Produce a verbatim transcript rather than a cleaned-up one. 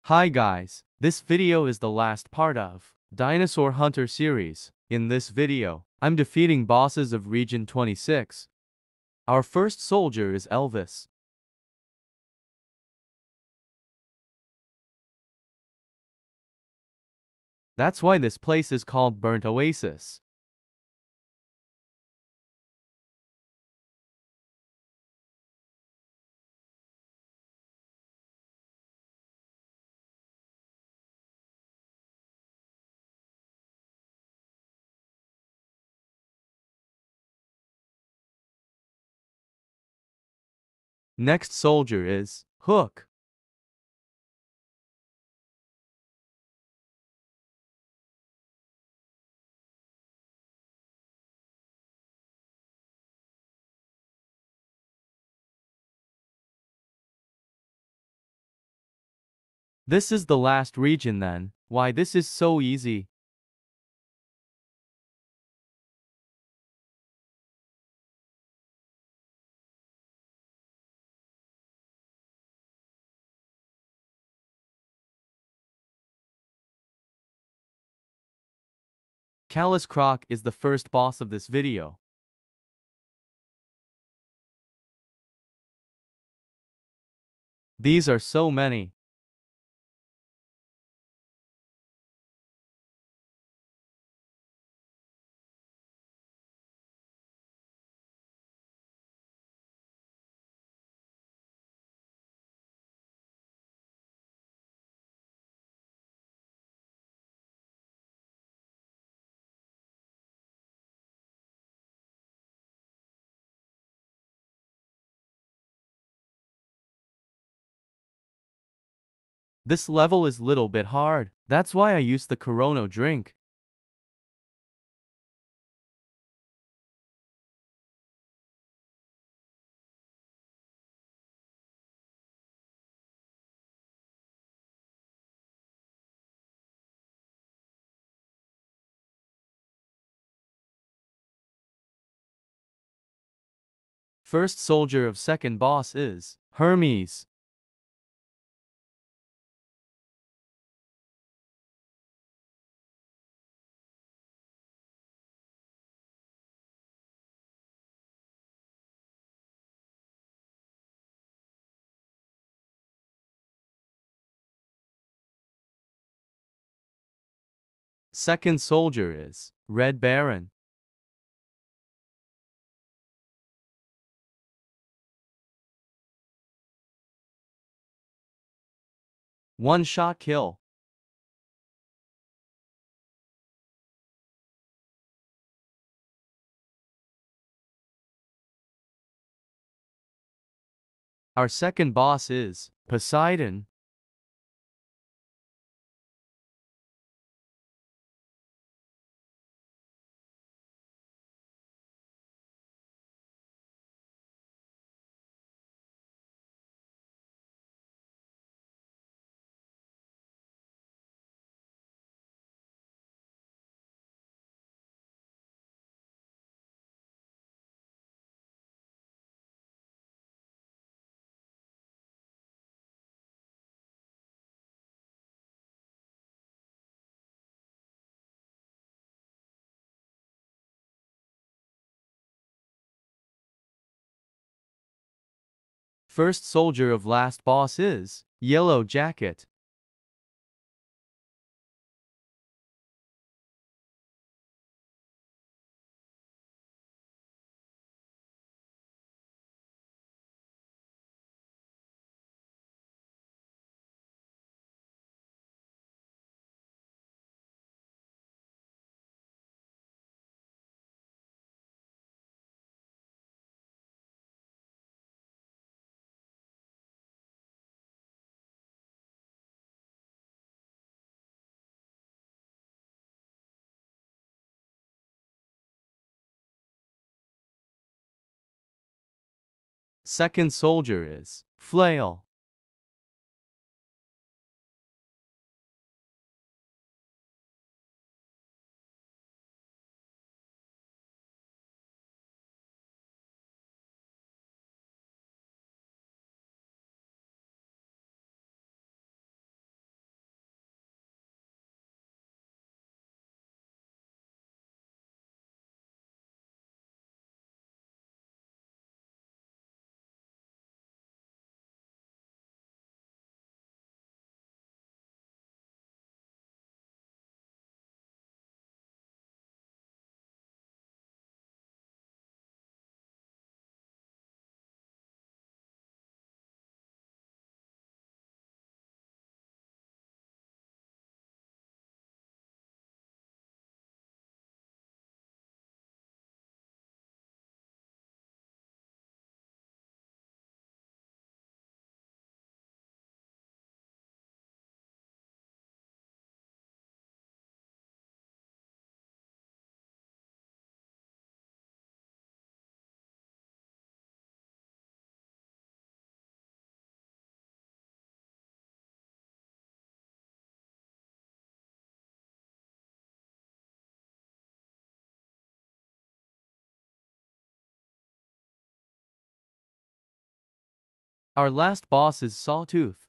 Hi guys, this video is the last part of Dinosaur Hunter series. In this video, I'm defeating bosses of Region twenty-six. Our first soldier is Elvis. That's why this place is called Burnt Oasis. Next soldier is Hook. This is the last region then. Why this is so easy. Callus Croc is the first boss of this video. These are so many. This level is little bit hard. That's why I use the Corona drink. First soldier of second boss is Hermes. Second soldier is Red Baron. One shot kill. Our second boss is Poseidon. First soldier of last boss is Yellow Jacket. Second soldier is Flail. Our last boss is Sawtooth.